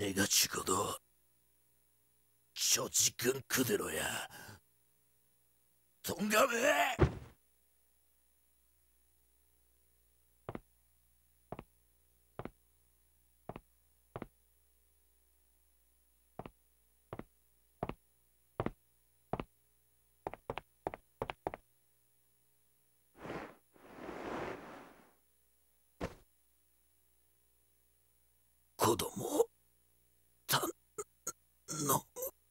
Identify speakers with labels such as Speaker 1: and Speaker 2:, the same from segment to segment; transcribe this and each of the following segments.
Speaker 1: 내가 죽어도 저 지금 그대로야. 동감해! 子供たの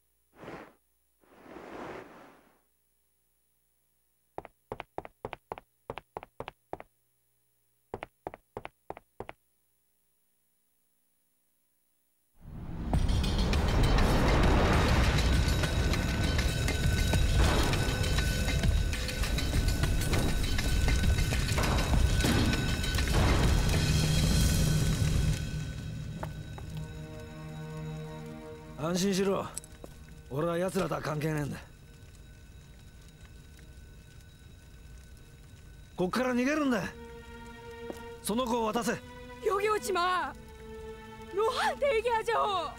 Speaker 1: 安心しろ。俺は奴らとは関係ねえんだ。こっから逃げるんだ。その子を渡せ。
Speaker 2: 여기 오지 마. 로한테 얘기하죠.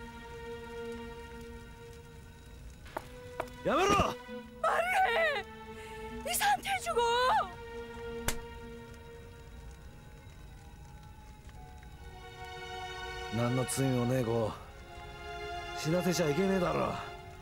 Speaker 1: やめろ。
Speaker 2: 말을 해. 이 상태 죽어.
Speaker 1: 何の罪もねえ子を死なせちゃいけねえだろ。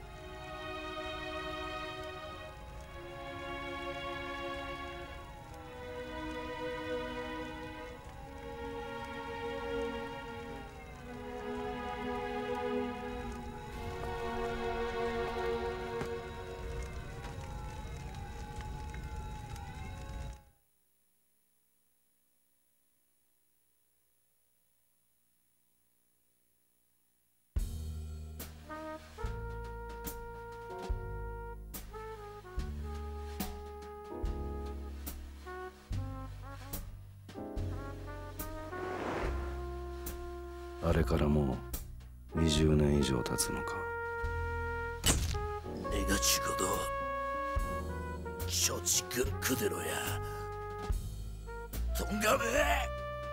Speaker 1: あれからもう20年以上経つのか。 내가 죽어도 저 지금 그대로야. 동감해.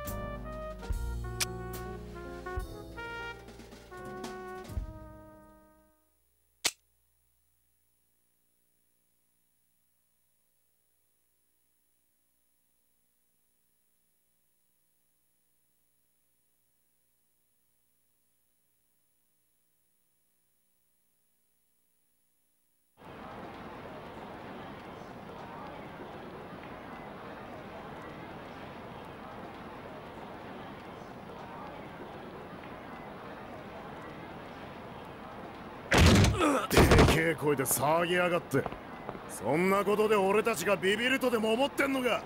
Speaker 3: でけえ声で騒ぎやがって。そんなことで俺たちがビビるとでも思ってんのか。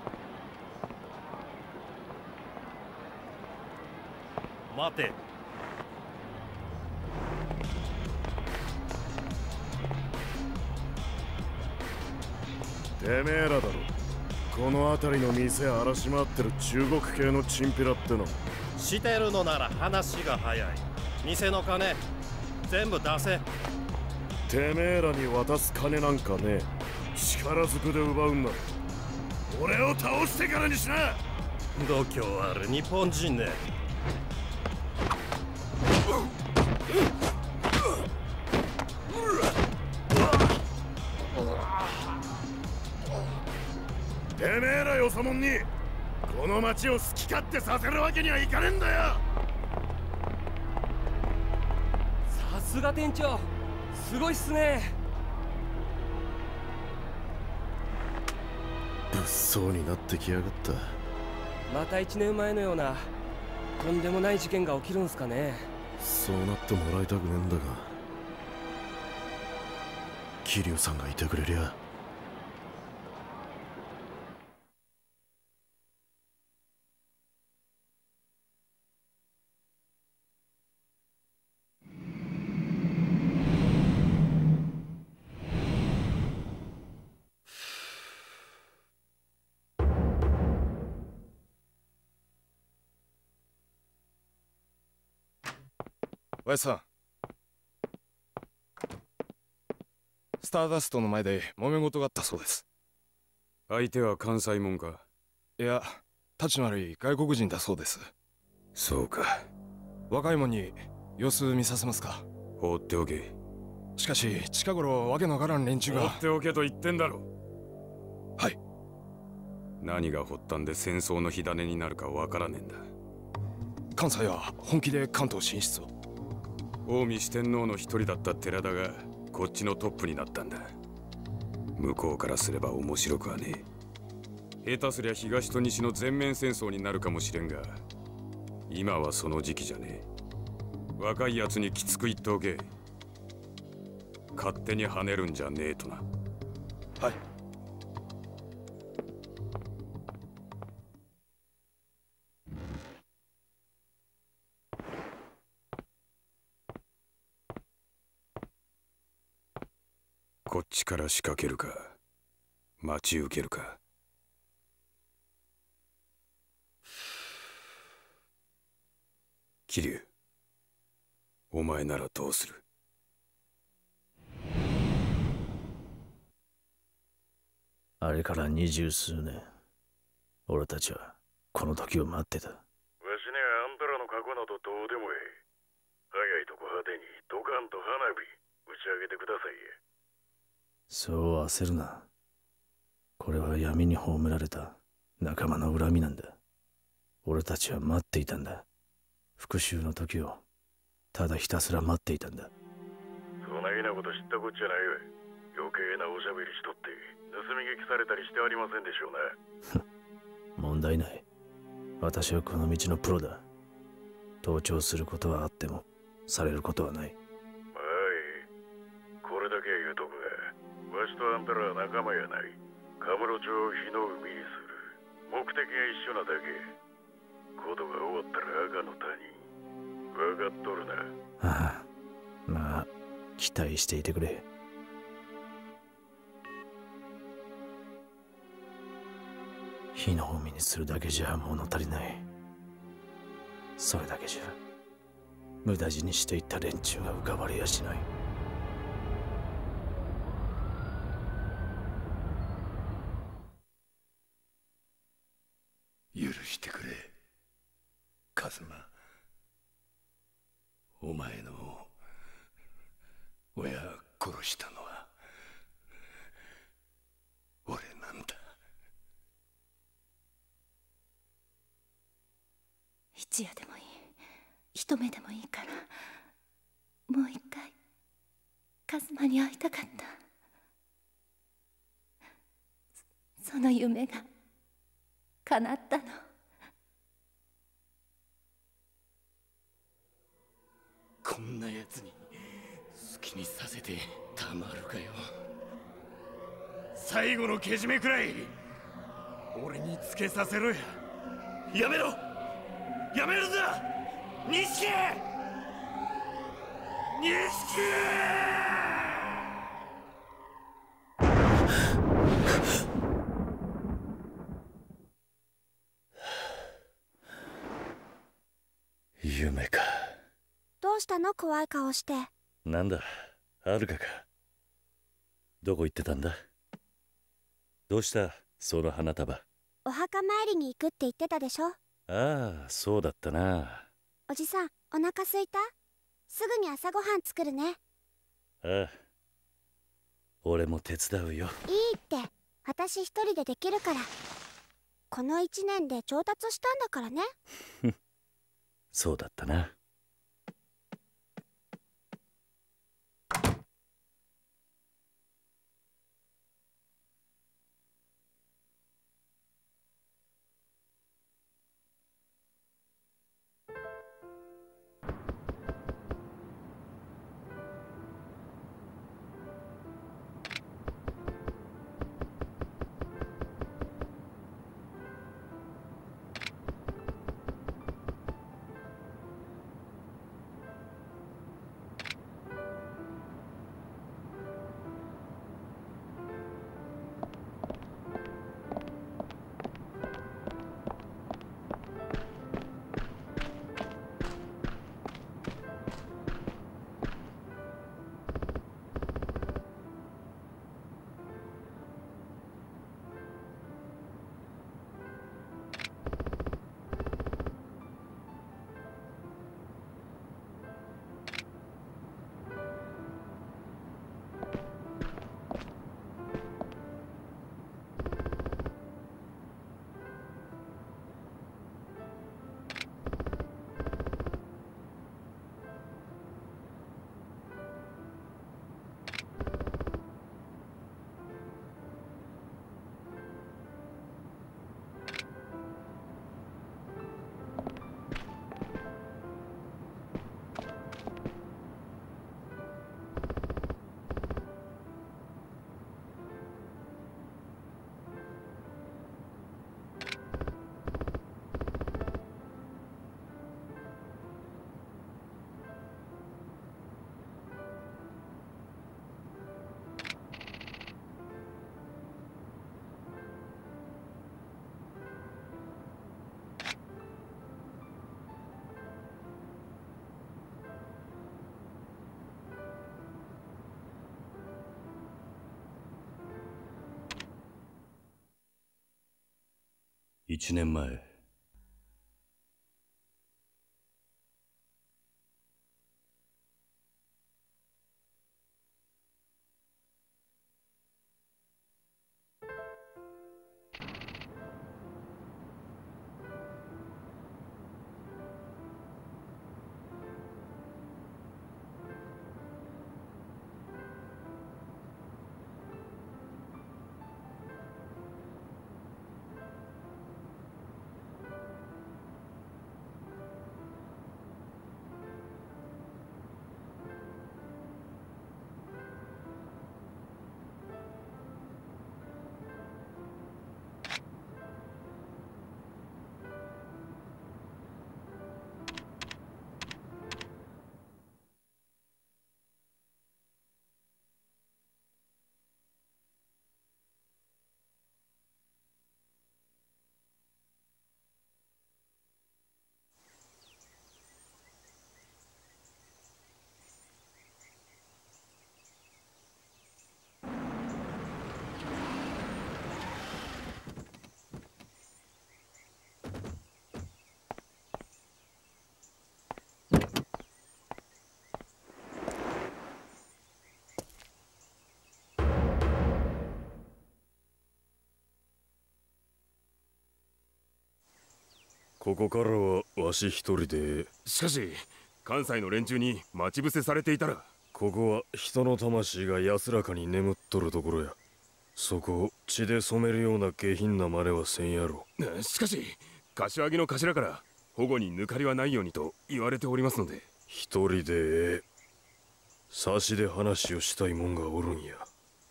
Speaker 4: 待て。
Speaker 3: てめえらだろ。この辺りの店荒らし回ってる中国系のチンピラっての。
Speaker 4: してるのなら話が早い。店の金全部出せ。
Speaker 3: てめえらに渡す金なんかねえ。力ずくで奪うんなら俺を倒してからにしな。
Speaker 4: 度胸ある日本人ね。
Speaker 3: てめえらよそもんにこの町を好き勝手させるわけにはいかねえんだよ。
Speaker 5: さすが店長、すごいっすね。
Speaker 3: 物騒になってきやがった。
Speaker 5: また1年前のようなとんでもない事件が起きるんすかね。
Speaker 3: そうなってもらいたくねえんだが、桐生さんがいてくれりゃ。
Speaker 6: おやさん、スターダストの前で揉め事があったそうです。
Speaker 7: 相手は関西もんか。
Speaker 6: いや、立ちの悪い外国人だそうです。
Speaker 7: そうか。
Speaker 6: 若いもんに様子見させますか。
Speaker 7: 放っておけ。
Speaker 6: しかし近頃わけのわからん連中が。
Speaker 7: 放っておけと言ってんだろ。
Speaker 6: はい。
Speaker 7: 何が発端で戦争の火種になるかわからねえんだ。
Speaker 6: 関西は本気で関東進出を。
Speaker 7: 近江四天王の一人だった寺田がこっちのトップになったんだ。向こうからすれば面白くはねえ。下手すりゃ東と西の全面戦争になるかもしれんが、今はその時期じゃねえ。若いやつにきつく言っておけ。勝手に跳ねるんじゃねえとな。
Speaker 6: はい。
Speaker 7: こっちから仕掛けるか待ち受けるか。桐生、お前ならどうする？
Speaker 8: あれから20数年、俺たちはこの時を待ってた。
Speaker 3: わしにはあんたらの過去などどうでもいい。早いとこ派手にドカンと花火打ち上げてくださいや。
Speaker 8: そう焦るな。これは闇に葬られた仲間の恨みなんだ。俺たちは待っていたんだ。復讐の時をただひたすら待っていたんだ。
Speaker 3: そないなこと知ったこっちゃないわ。余計なおしゃべりしとって盗み聞きされたりしてありませんでしょうな。
Speaker 8: 問題ない。私はこの道のプロだ。盗聴することはあってもされることはない。
Speaker 3: はい、これだけは言うとくが、わしとあんたらは仲間やない。カムロ町を火の海にする。目的が一緒なだけ。ことが終わったら赤の谷。分かっとるな。
Speaker 8: ああ、まあ期待していてくれ。火の海にするだけじゃ物足りない。それだけじゃ無駄死にしていった連中が浮かばれやしない。
Speaker 1: 許してくれ、カズマ。お前の親殺したのは俺なんだ。
Speaker 2: 一夜でもいい、一目でもいいからもう一回カズマに会いたかった。その夢が叶ったの。
Speaker 1: こんなやつに好きにさせてたまるかよ。最後のけじめくらい俺につけさせろや。やめろ、やめるぞ錦！錦！夢か。
Speaker 9: どうしたの怖い顔して。
Speaker 1: なんだ、はるかか。どこ行ってたんだ？どうしたその花束。
Speaker 9: お墓参りに行くって言ってたでしょ。
Speaker 1: ああ、そうだったな。
Speaker 9: おじさん、お腹すいた？すぐに朝ごはん作るね。
Speaker 1: ああ、俺も手伝うよ。
Speaker 9: いいって、私一人でできるから。この1年で調達したんだからね。
Speaker 1: そうだったな。
Speaker 8: 1年前。
Speaker 6: ここからはわし一人で。
Speaker 1: しかし関西の連中に待ち伏せされていたら。
Speaker 6: ここは人の魂が安らかに眠っとるところや。そこを血で染めるような下品な真似はせんやろ。
Speaker 1: しかし柏木の頭から保護に抜かりはないようにと言われておりますので。
Speaker 6: 一人で差しで話をしたいもんがおるんや。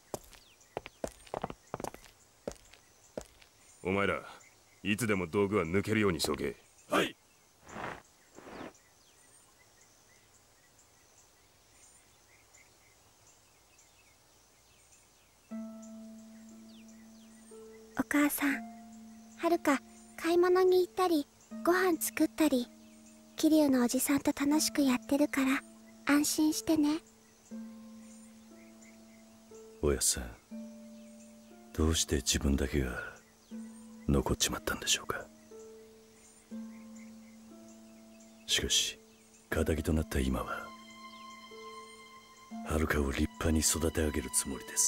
Speaker 1: お前らいつでも道具は抜けるようにしとけ。はい。
Speaker 9: お母さん、はるか買い物に行ったりご飯作ったり桐生のおじさんと楽しくやってるから安心してね。
Speaker 8: おやさん、どうして自分だけが残っちまったんでしょうか。しかし仇となった今ははるかを立派に育て上げるつもりです。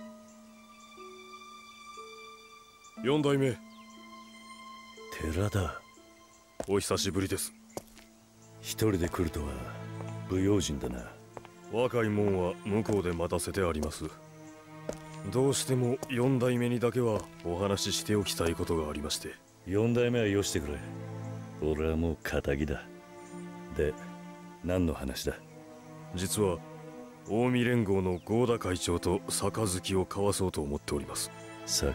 Speaker 6: 4代目
Speaker 8: 寺田、
Speaker 6: お久しぶりです。
Speaker 8: 一人で来るとは不用心だな。
Speaker 6: 若いもんは向こうで待たせてあります。どうしても4代目にだけはお話ししておきたいことがありまして。
Speaker 8: 4代目はよしてくれ。俺はもう仇だ。で、何の話だ。
Speaker 6: 実は近江連合の合田会長と杯を交わそうと思っております。
Speaker 8: 杯？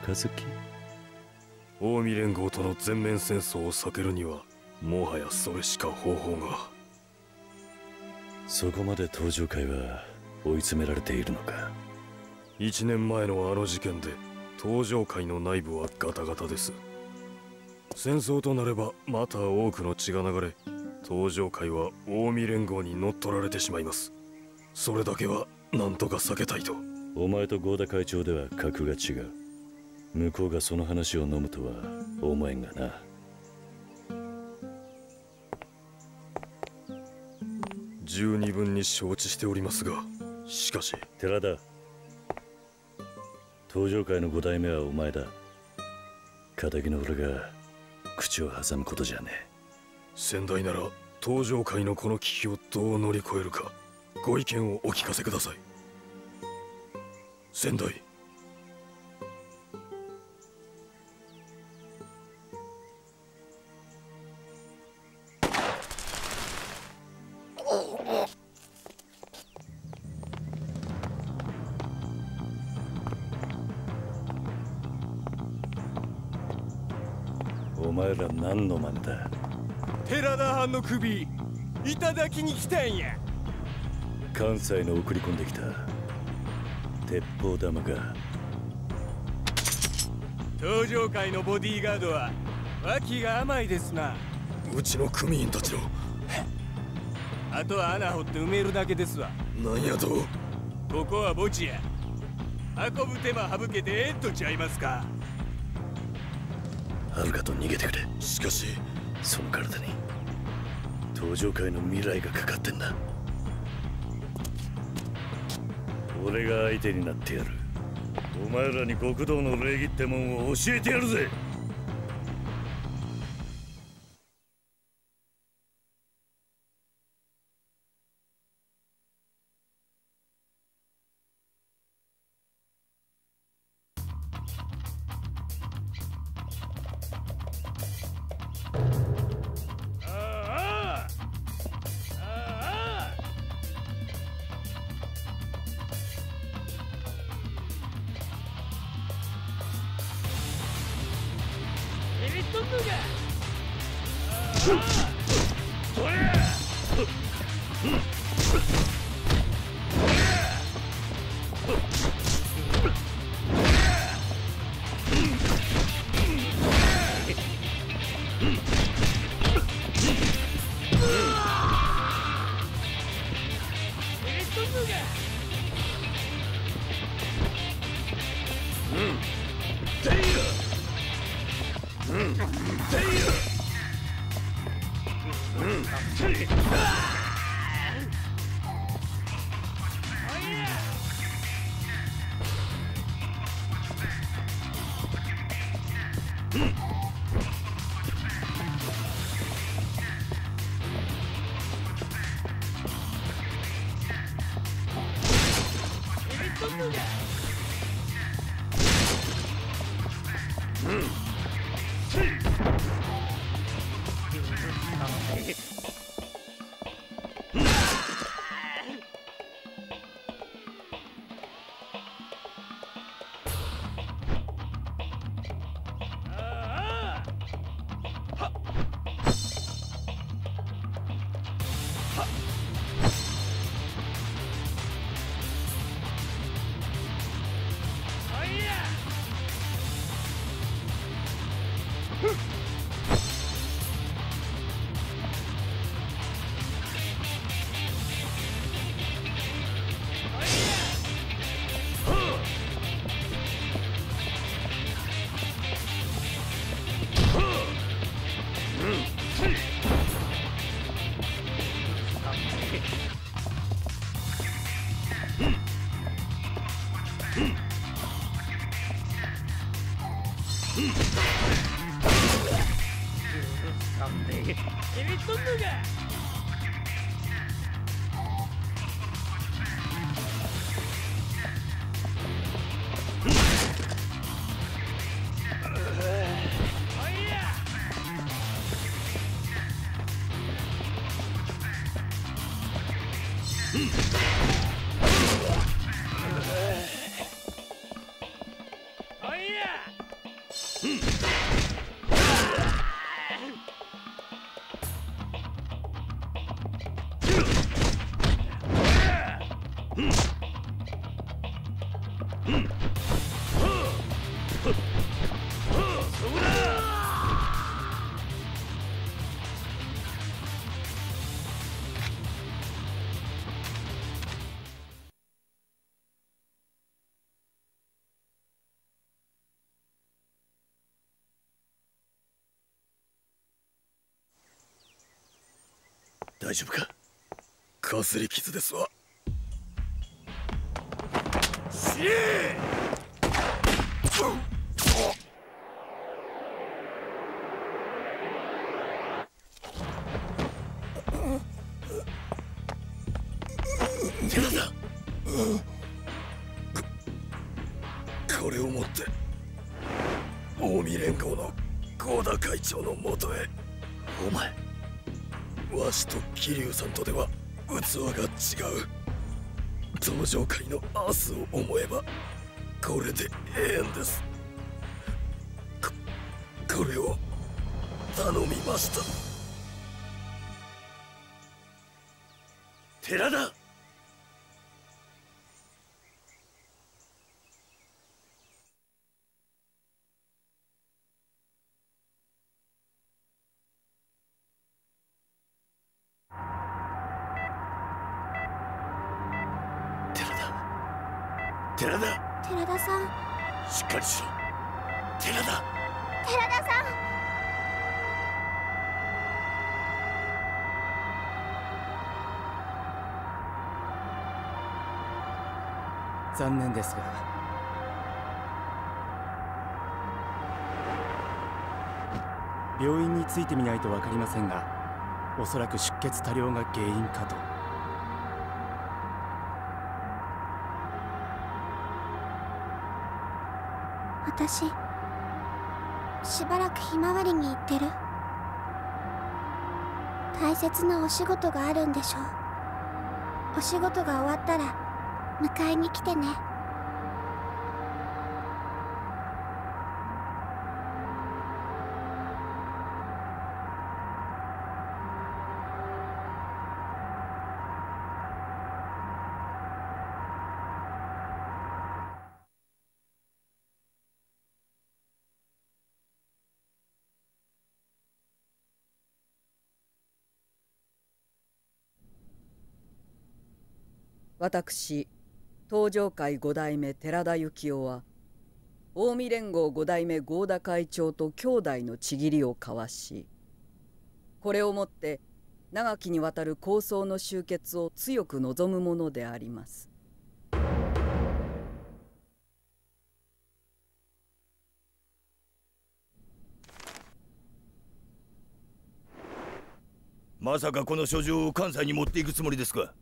Speaker 6: 近江連合との全面戦争を避けるにはもはやそれしか方法が。
Speaker 8: そこまで東上会は追い詰められているのか。
Speaker 6: 1年前のあの事件で東上会の内部はガタガタです。戦争となればまた多くの血が流れ、東上会は近江連合に乗っ取られてしまいます。それだけは何とか避けたいと。
Speaker 8: お前と合田会長では格が違う。向こうがその話を飲むとは思えんがな。
Speaker 6: 十二分に承知しておりますが、しかし。
Speaker 8: 寺田、東上会の5代目はお前だ。仇の俺が口を挟むことじゃねえ。
Speaker 6: 先代なら東上会のこの危機をどう乗り越えるか、ご意見をお聞かせください。先代。
Speaker 8: お前ら何の真似だ。
Speaker 5: 寺田藩の首いただきに来たんや。
Speaker 8: 関西の送り込んできた鉄砲玉が。
Speaker 5: 東上会のボディーガードは脇が甘いですな。
Speaker 6: うちの組員たちの。
Speaker 5: あとは穴掘って埋めるだけですわ。
Speaker 6: なんやと。
Speaker 5: ここは墓地や。運ぶ手間省けてええとちゃいますか。
Speaker 10: はるかと逃げてくれ。しかしその体に登場界の未来がかかってんだ。俺が相手になってやる。お前らに極道の礼儀ってもんを教えてやるぜ。大丈夫か？かすり傷ですわ。死ね寺田、これを持って近江連合の合田会長のもとへ。お前、わしと桐生さんとでは器が違う。登場界の明日を思えばこれでええんです。これを頼みました。寺田、寺田さん、しっかりしろ。寺田。
Speaker 9: 寺田さん。
Speaker 5: 残念ですが、病院についてみないと分かりませんが、おそらく出血多量が原因かと。
Speaker 9: 私しばらくひまわりに行ってる。大切なお仕事があるんでしょう。お仕事が終わったら迎えに来てね。
Speaker 11: 私東上会5代目寺田幸雄は近江連合5代目合田会長と兄弟の契りを交わし、これをもって長きにわたる抗争の終結を強く望むものであります。
Speaker 10: まさかこの書状を関西に持っていくつもりですか？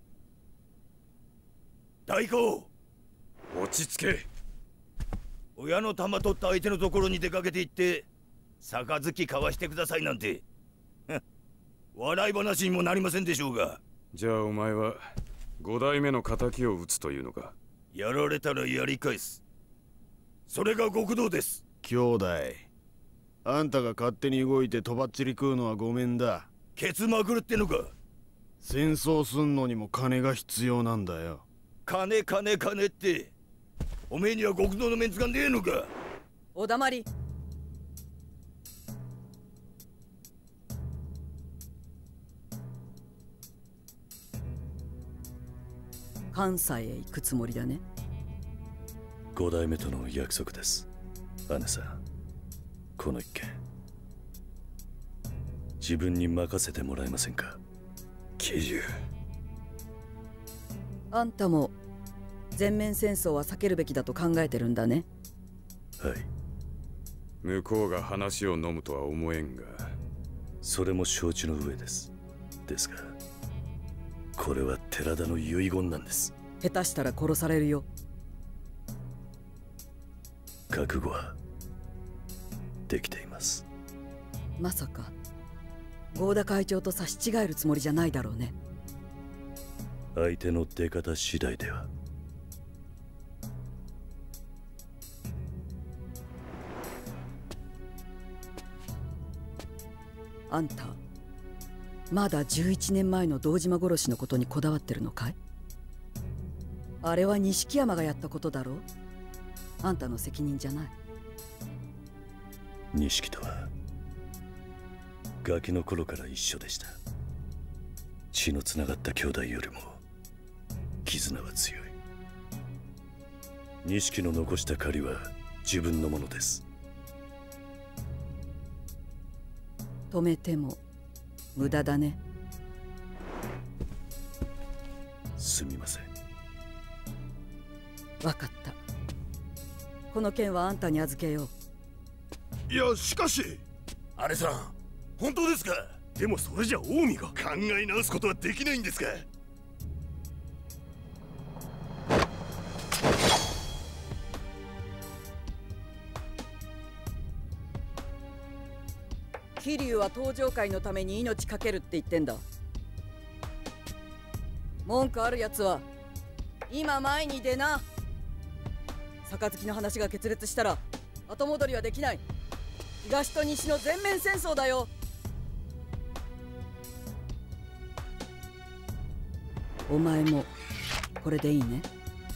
Speaker 10: 大公、
Speaker 7: 落ち着け。
Speaker 10: 親の玉取った相手のところに出かけて行って杯交わしてくださいなんて笑い話にもなりませんでしょうが。
Speaker 7: じゃあお前は5代目の仇を討つというのか？
Speaker 10: やられたらやり返す、それが極道です。
Speaker 12: 兄弟、あんたが勝手に動いてとばっちり食うのはごめんだ。
Speaker 10: ケツまくるってのか？
Speaker 12: 戦争すんのにも金が必要なんだよ。
Speaker 10: 金金金って、おめえには極道のメンツがねえのか？
Speaker 11: おだまり。関西へ行くつもりだね。
Speaker 6: 5代目との約束です。姉さん、この一件自分に任せてもらえませんか？
Speaker 10: 喜寿、
Speaker 11: あんたも全面戦争は避けるべきだと考えてるんだね。
Speaker 6: はい。
Speaker 7: 向こうが話を飲むとは思えんが。
Speaker 6: それも承知の上です。ですがこれは寺田の遺言なんです。
Speaker 11: 下手したら殺されるよ。
Speaker 6: 覚悟はできています。
Speaker 11: まさか合田会長と差し違えるつもりじゃないだろうね。
Speaker 6: 相手の出方次第では。
Speaker 11: あんたまだ11年前の堂島殺しのことにこだわってるのかい？あれは錦山がやったことだろう。あんたの責任じゃない。
Speaker 6: 錦とはガキの頃から一緒でした。血のつながった兄弟よりも絆は強い。錦の残した借りは自分のものです。
Speaker 11: 止めても無駄だね。
Speaker 6: すみません。
Speaker 11: 分かった。この件はあんたに預けよう。
Speaker 10: いや、しかし姉さん、本当ですか？でもそれじゃ近江が考え直すことはできないんですか？
Speaker 11: 桐生は東上会のために命かけるって言ってんだ。文句あるやつは今前に出な。杯の話が決裂したら後戻りはできない。東と西の全面戦争だよ。お前もこれでいいね？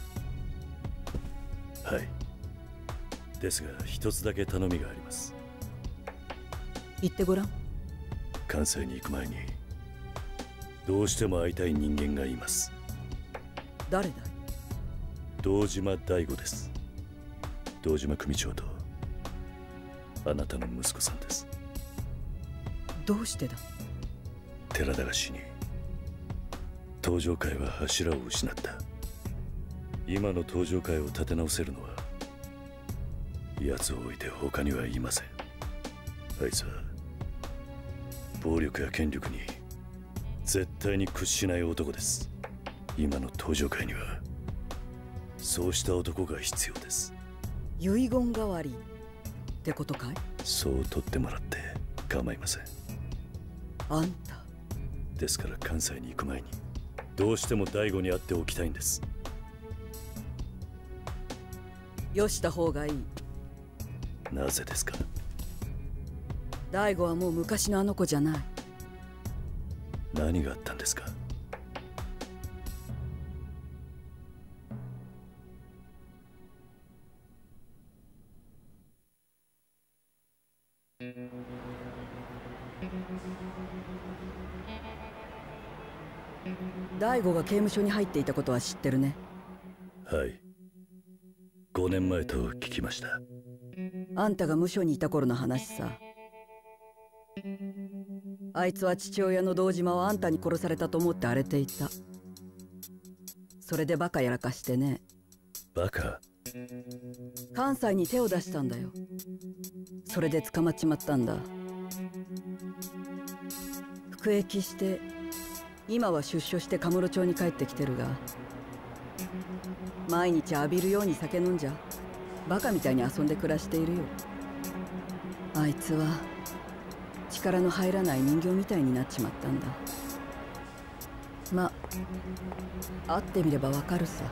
Speaker 6: はい。ですが一つだけ頼みがあります。
Speaker 11: 言ってごらん。
Speaker 6: 関西に行く前にどうしても会いたい人間がいます。
Speaker 11: 誰だい？
Speaker 6: 堂島大吾です。堂島組長と
Speaker 13: あなたの息子さんです。
Speaker 11: どうしてだ？
Speaker 13: 寺田が死に、登場界は柱を失った。今の登場界を立て直せるのは奴を置いて他にはいません。あいつは暴力や権力に絶対に屈しない男です。今の登場界にはそうした男が必要です。
Speaker 11: 遺言代わりってことかい？
Speaker 13: そう取ってもらって構いません。
Speaker 11: あんた
Speaker 13: ですから関西に行く前にどうしても大悟に会っておきたいんです。
Speaker 11: よした方がいい。
Speaker 13: なぜですか？
Speaker 11: 大悟はもう昔のあの子じゃない。
Speaker 13: 何があったんですか？
Speaker 11: 大悟が刑務所に入っていたことは知ってるね。
Speaker 13: はい、5年前と聞きました。
Speaker 11: あんたが無所にいた頃の話さ。あいつは父親の堂島をあんたに殺されたと思って荒れていた。それでバカやらかしてね。
Speaker 13: バカ？
Speaker 11: 関西に手を出したんだよ。それで捕まっちまったんだ。服役して今は出所してカムロ町に帰ってきてるが、毎日浴びるように酒飲んじゃバカみたいに遊んで暮らしているよ。あいつは力の入らない人形みたいになっちまったんだ。まあ会ってみればわかるさ。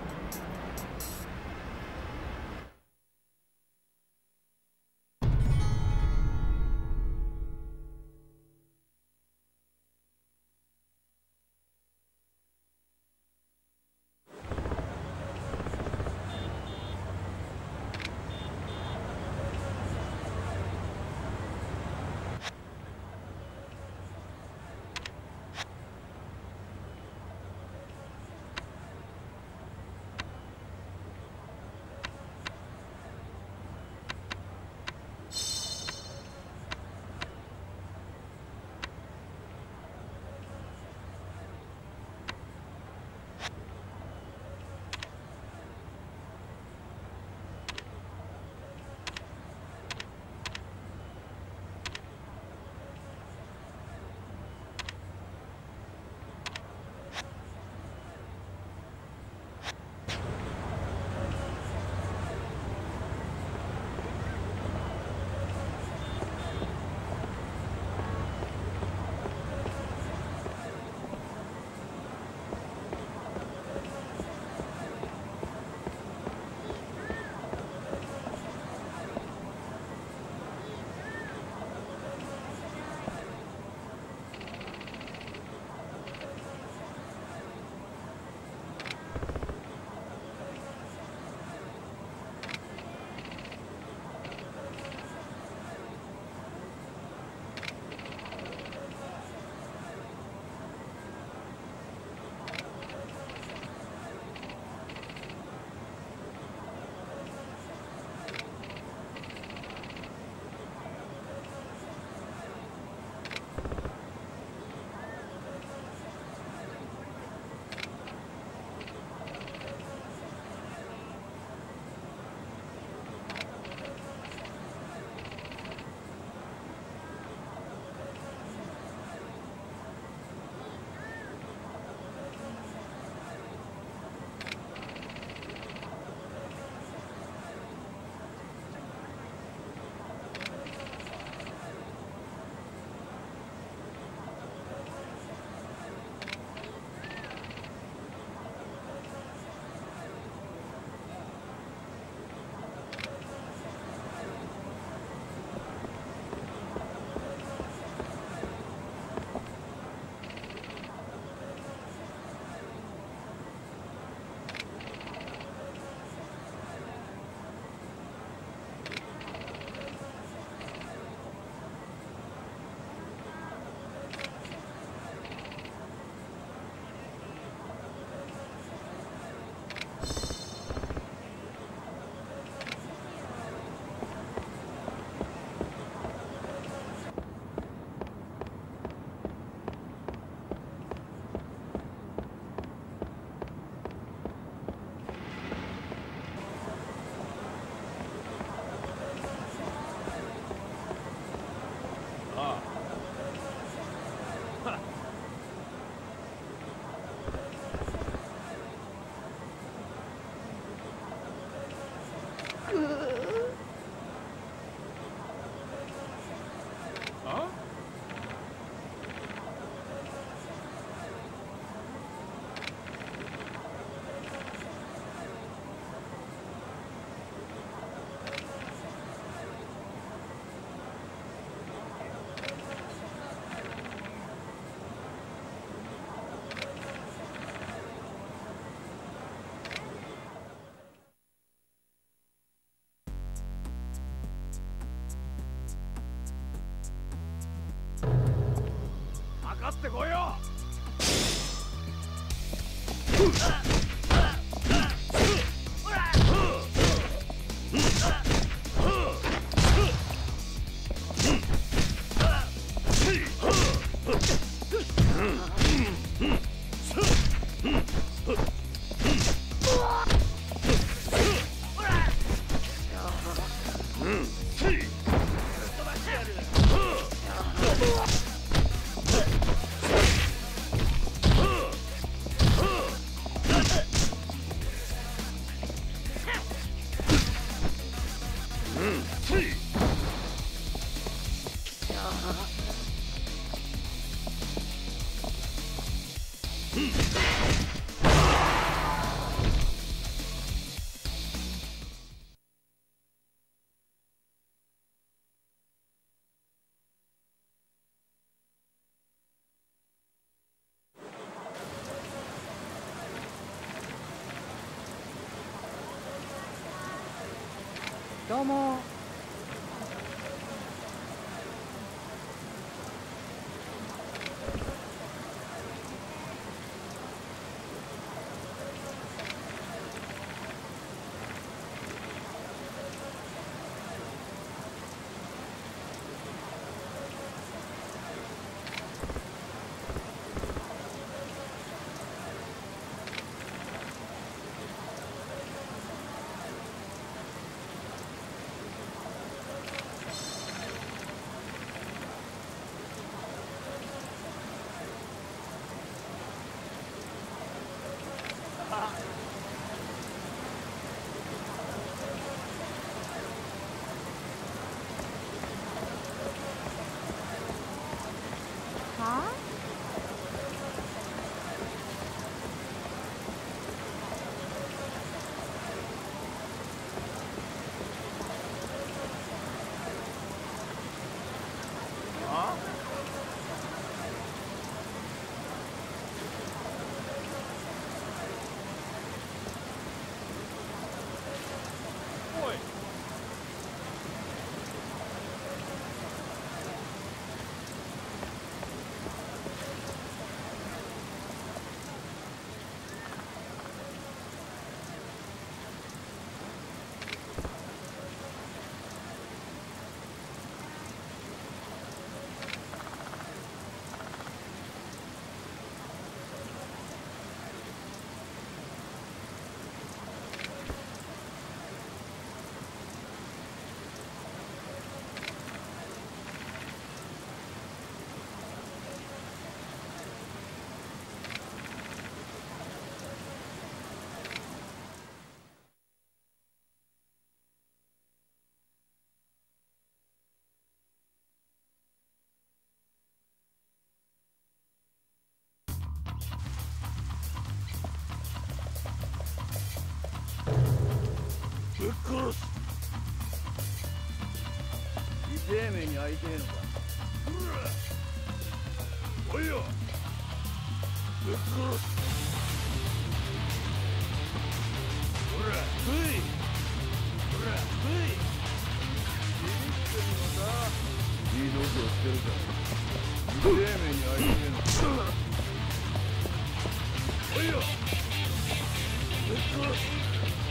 Speaker 1: させてこいよ。
Speaker 11: どうも。
Speaker 1: ぶっ殺す。痛え目に遭いてえのか。おいよ、ぶっ殺す。ほら食い、ほら食い。ビビってんのさ。いい度胸してるから痛え目に遭いてえのか。おいよ、ぶっ殺す。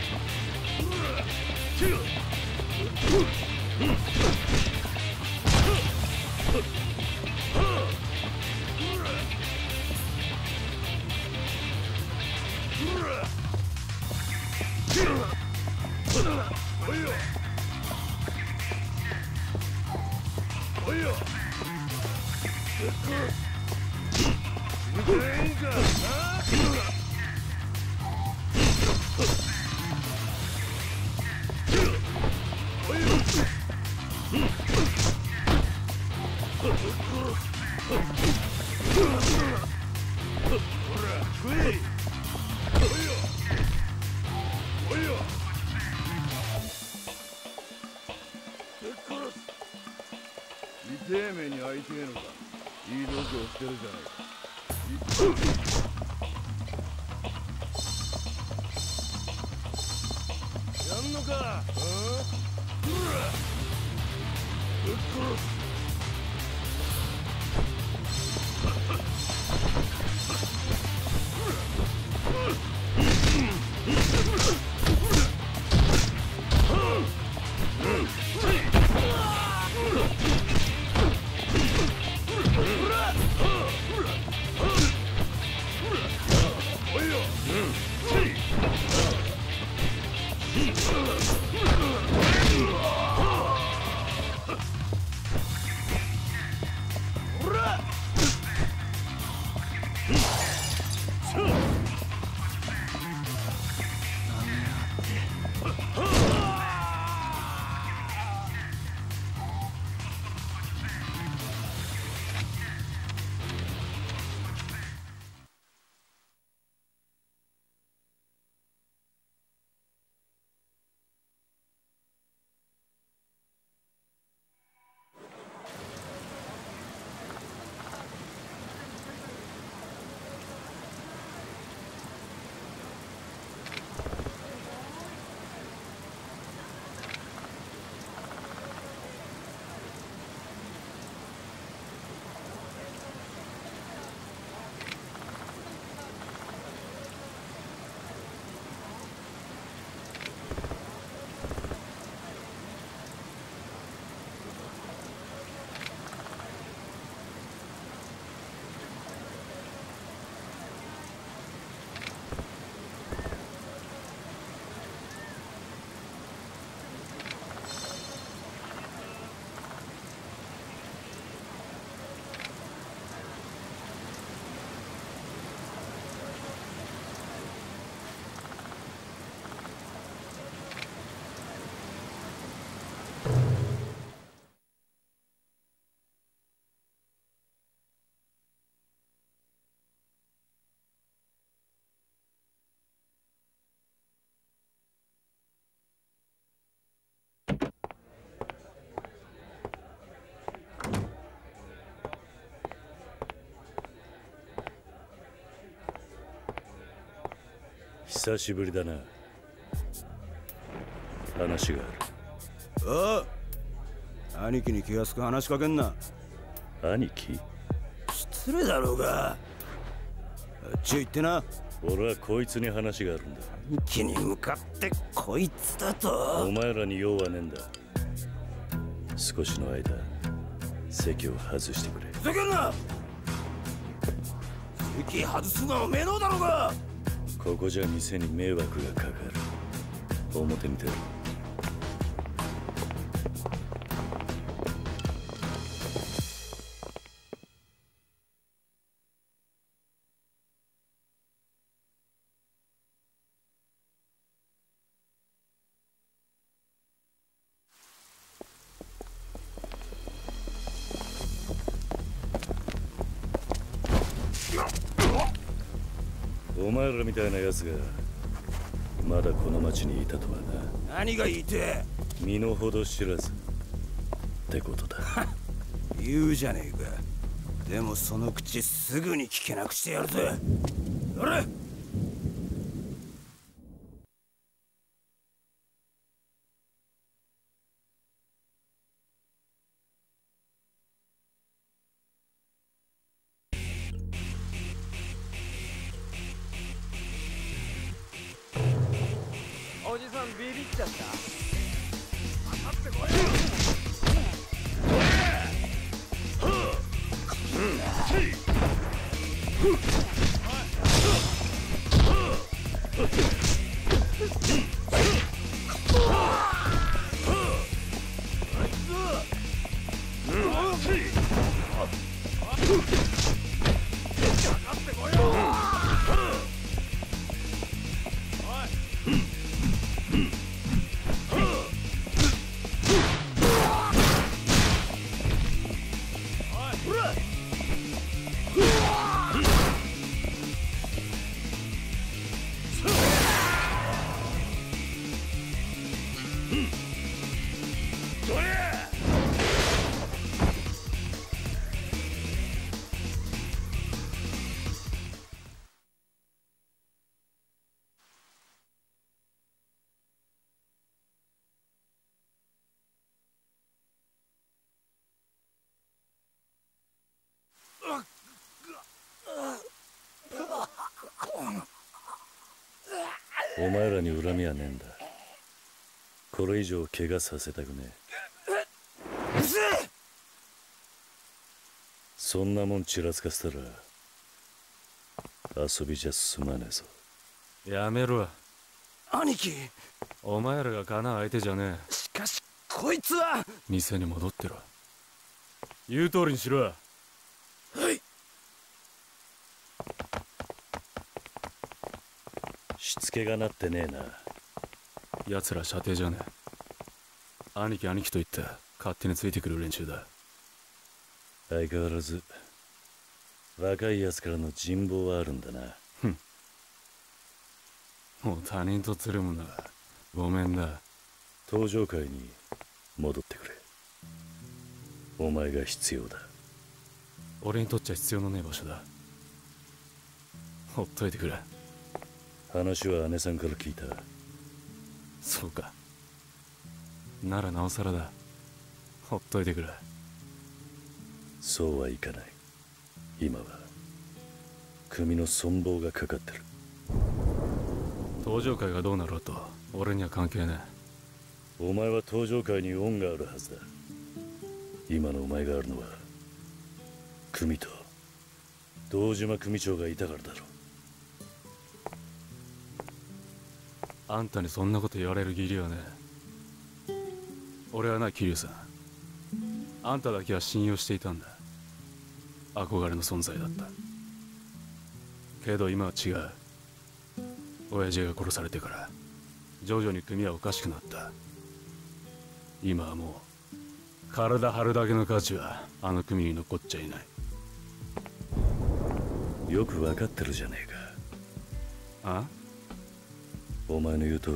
Speaker 1: 痛え目に遭いてえのか。いい度胸してるじゃないか。やんのか。ぶっ殺す。
Speaker 13: 久しぶりだな。話がある。
Speaker 12: ああ、兄貴に気安く話しかけんな。
Speaker 13: 兄貴？
Speaker 12: 失礼だろうが。あっち行ってな。
Speaker 13: 俺はこいつに話があるんだ。
Speaker 12: 兄貴に向かってこいつだと。
Speaker 13: お前らに用はねえんだ。少しの間席を外してくれ。
Speaker 12: ふざけんな。席外すのは面倒だろうが。
Speaker 13: ここじゃ店に迷惑がかかる。表見てる。お前らみたいな奴がまだこの町にいたとはな。
Speaker 12: 何が言いてえ。
Speaker 13: 身の程知らずってことだ。
Speaker 12: 言うじゃねえか。でもその口すぐに聞けなくしてやるぜ。どれ。
Speaker 1: おじさんビビっちゃった。かかってこい。
Speaker 13: お前らに恨みはねえんだ。これ以上怪我させたくねえ。そんなもんちらつかせたら遊びじゃ済まねえぞ。
Speaker 8: やめろ。
Speaker 12: 兄貴。
Speaker 8: お前らがかなう相手じゃねえ。
Speaker 12: しかしこいつは。
Speaker 8: 店に戻ってろ。言う通りにしろ。
Speaker 12: はい。
Speaker 13: しつけがなってねえな。
Speaker 8: 奴ら射程じゃねえ。兄貴兄貴と言って勝手についてくる連中だ。
Speaker 13: 相変わらず若い奴からの人望はあるんだな。
Speaker 8: もう他人とつるむな。ごめんだ。
Speaker 13: 登場会に戻ってくれ。お前が必要だ。
Speaker 8: 俺にとっちゃ必要のねえ場所だ。ほっといてくれ。
Speaker 13: 話は姉さんから聞いた。
Speaker 8: そうか。ならなおさらだ。ほっといてくれ。
Speaker 13: そうはいかない。今は組の存亡がかかってる。
Speaker 8: 登場会がどうなろうと俺には関係ね
Speaker 13: え。お前は登場会に恩があるはずだ。今のお前があるのは組と堂島組長がいたからだろう。
Speaker 8: あんたにそんなこと言われる義理はねえ。俺はな、桐生さん。あんただけは信用していたんだ。憧れの存在だった。けど今は違う。親父が殺されてから徐々に組はおかしくなった。今はもう体張るだけの価値はあの組に残っちゃいない。
Speaker 13: よく分かってるじゃねえか。
Speaker 8: あ？
Speaker 13: お前の言う通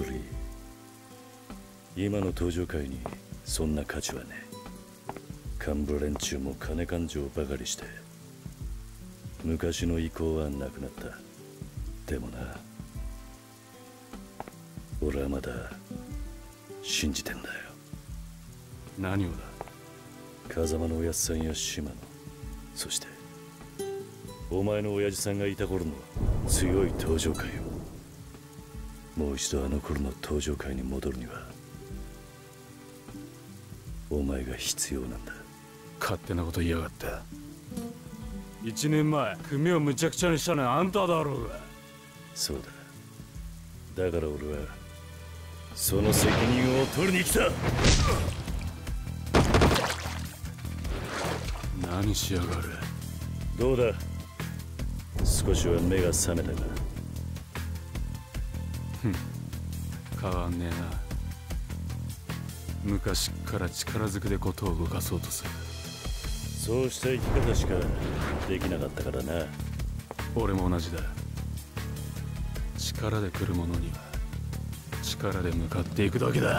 Speaker 13: り今の登場会にそんな価値はねえ。幹部連中も金勘定ばかりして昔の意向はなくなった。でもな俺はまだ信じてんだよ。
Speaker 8: 何をだ？
Speaker 13: 風間のおやっさんや島野、そしてお前の親父さんがいた頃の強い登場界をもう一度あの頃の登場界に戻るにはお前が必要なんだ。
Speaker 8: 勝手なこと言いやがった。1年前組をむちゃくちゃにしたのはあんただろうが。
Speaker 13: そうだ。だから俺はその責任を取りに来た。
Speaker 8: 何しやがる。
Speaker 13: どうだ、少しは目が覚めたか。
Speaker 8: 変わんねえな。昔から力ずくでことを動かそうとする。
Speaker 13: そうした生き方しかできなかったからな。
Speaker 8: 俺も同じだ。力で来るものには力で向かっていくだけだ。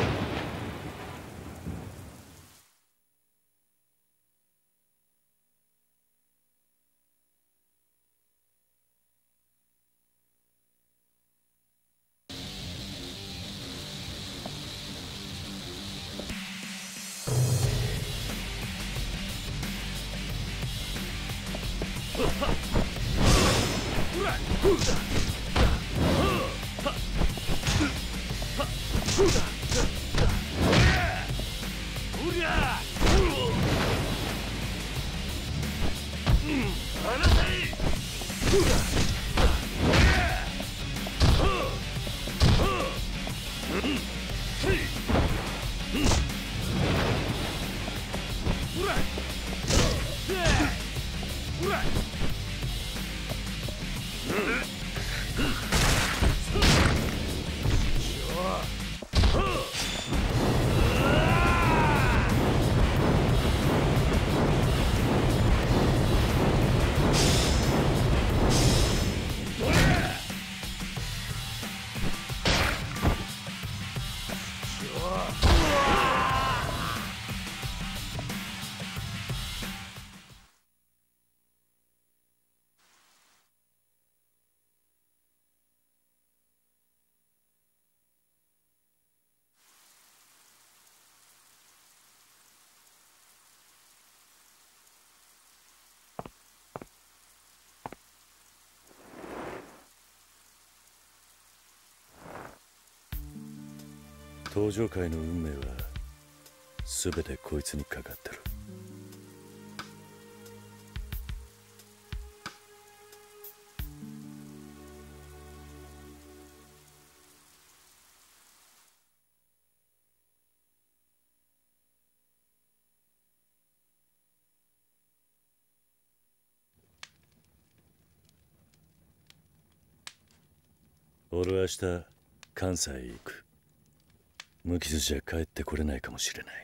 Speaker 13: 登場界の運命は全てこいつにかかってる。俺は明日関西へ行く。無傷じゃ帰ってこれないかもしれない。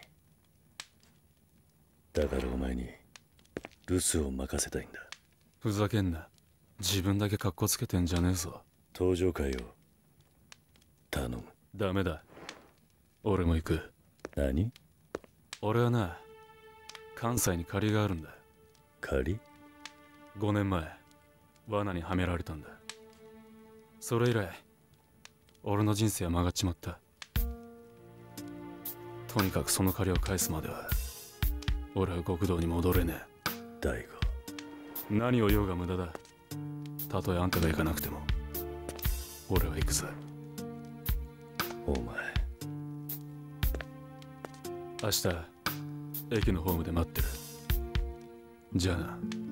Speaker 13: だからお前に留守を任せたいんだ。
Speaker 8: ふざけんな。自分だけカッコつけてんじゃねえぞ。
Speaker 13: 登場会を頼む。
Speaker 8: ダメだ。俺も行く。
Speaker 13: 何？
Speaker 8: 俺はな、関西に借りがあるんだ。
Speaker 13: 借り
Speaker 8: ？5年前罠にはめられたんだ。それ以来俺の人生は曲がっちまった。とにかくその借りを返すまでは俺は極道に戻れねえ。
Speaker 13: 大悟、
Speaker 8: 何を言おうが無駄だ。たとえあんたが行かなくても俺は行くぜ。
Speaker 13: お前
Speaker 8: 明日駅のホームで待ってる。じゃあな。